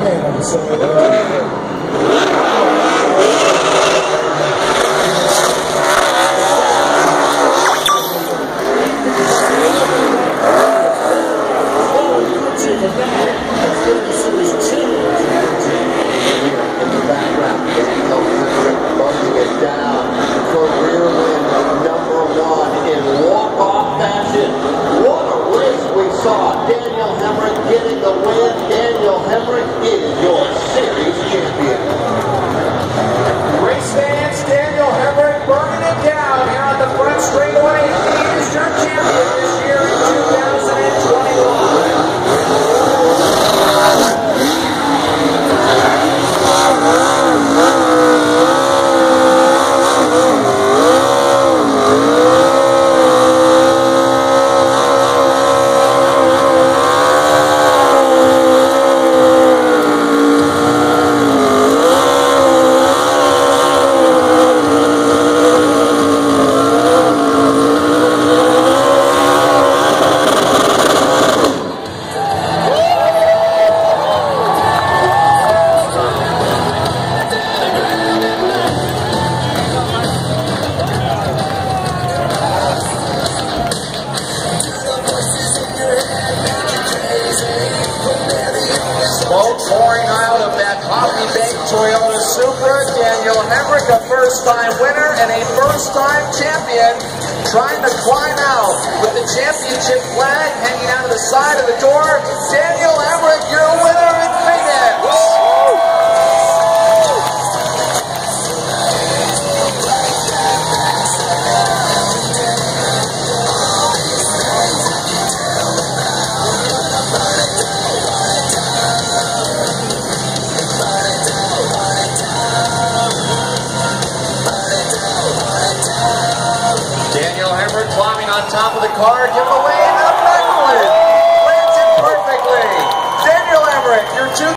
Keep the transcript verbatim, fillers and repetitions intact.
am. So, uh, Daniel Hemric getting the win. Daniel Hemric is your series champion. Race fans, Daniel Hemric burning it down here on the front straightaway. He is your champion this year in two thousand twenty-one. Smoke pouring out of that coffee-baked Toyota Supra. Daniel Hemric, a first-time winner and a first-time champion, trying to climb out with the championship flag hanging out of the side of the door. Daniel Hemric, your winner in Phoenix. Daniel Hemric climbing on top of the car, giving away